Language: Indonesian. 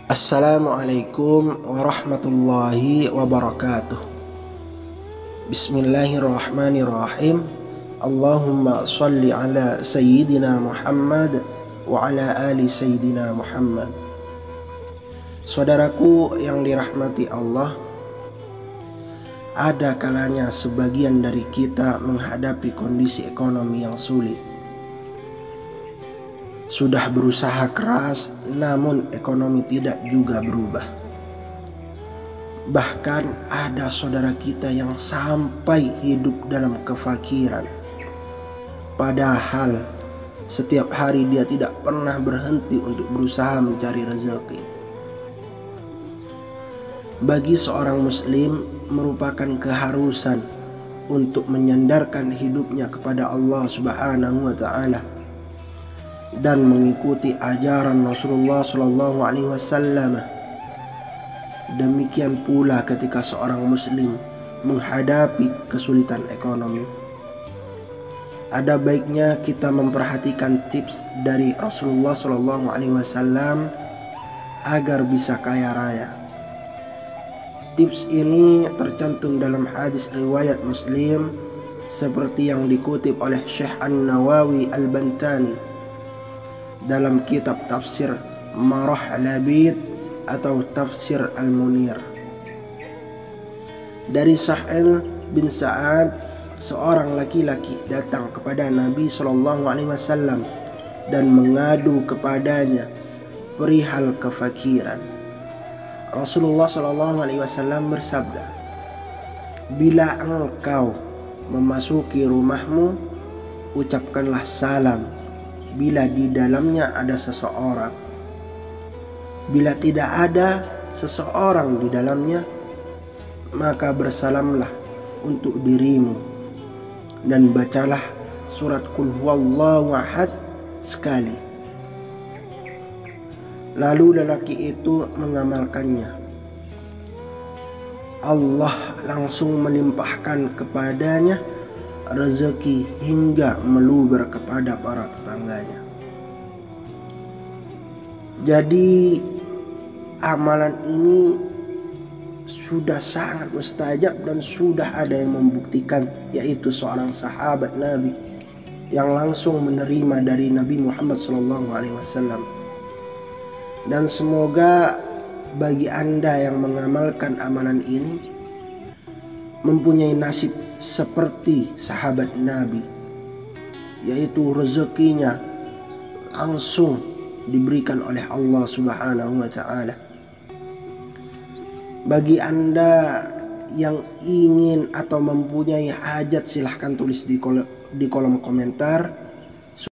Assalamualaikum warahmatullahi wabarakatuh. Bismillahirrahmanirrahim. Allahumma salli ala Sayyidina Muhammad wa ala ali Sayyidina Muhammad. Saudaraku yang dirahmati Allah, ada kalanya sebagian dari kita menghadapi kondisi ekonomi yang sulit. Sudah berusaha keras, namun ekonomi tidak juga berubah. Bahkan ada saudara kita yang sampai hidup dalam kefakiran. Padahal setiap hari dia tidak pernah berhenti untuk berusaha mencari rezeki. Bagi seorang muslim merupakan keharusan untuk menyandarkan hidupnya kepada Allah Subhanahu wa taala dan mengikuti ajaran Rasulullah SAW. Demikian pula ketika seorang muslim menghadapi kesulitan ekonomi. Ada baiknya kita memperhatikan tips dari Rasulullah SAW agar bisa kaya raya. Tips ini tercantum dalam hadis riwayat Muslim seperti yang dikutip oleh Syekh An-Nawawi Al-Bantani dalam kitab tafsir Marah Labid atau tafsir Al-Munir. Dari Sahal bin Sa'ad, seorang laki-laki datang kepada Nabi SAW dan mengadu kepadanya perihal kefakiran. Rasulullah SAW bersabda, "Bila engkau memasuki rumahmu, ucapkanlah salam bila di dalamnya ada seseorang. Bila tidak ada seseorang di dalamnya, maka bersalamlah untuk dirimu dan bacalah surat Qul Huwallahu Ahad sekali." Lalu lelaki itu mengamalkannya. Allah langsung melimpahkan kepadanya rezeki hingga meluber kepada para tetangganya. Jadi amalan ini sudah sangat mustajab dan sudah ada yang membuktikan, yaitu seorang sahabat Nabi yang langsung menerima dari Nabi Muhammad SAW. Dan semoga bagi Anda yang mengamalkan amalan ini mempunyai nasib seperti sahabat Nabi, yaitu rezekinya langsung diberikan oleh Allah Subhanahu wa taala. Bagi Anda yang ingin atau mempunyai hajat, silahkan tulis di kolom komentar.